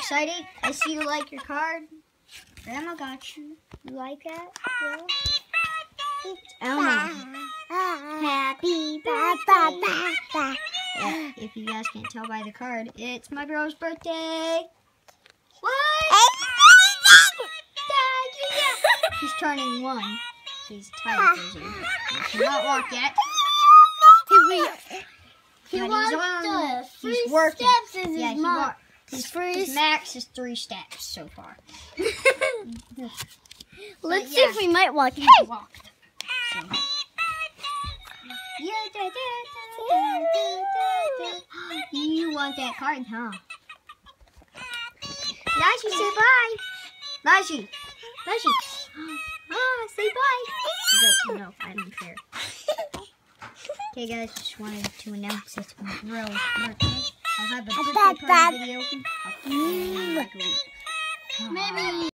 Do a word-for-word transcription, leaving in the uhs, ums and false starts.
excited? I see you like your card. Grandma got you. You like that? Yeah. Elmo. Happy birthday. Yeah, if you guys can't tell by the card, it's my bro's birthday. What? He's turning one. He's tired. He cannot walk yet. He But walked he's on. the He's three working. steps is Yeah, his he mom. walked. His, his max is three steps so far. Let's But see yeah, if we might walk. he Hey! walked. So. Yeah, da, da, da, da, da, da. You want that card, huh? Lashy, say bye. Lashy, Lashy. Ah, say bye. He's like, no, I don't care. Okay, guys, just wanted to announce it's my girl's birthday. I'll have a birthday party video. Maybe.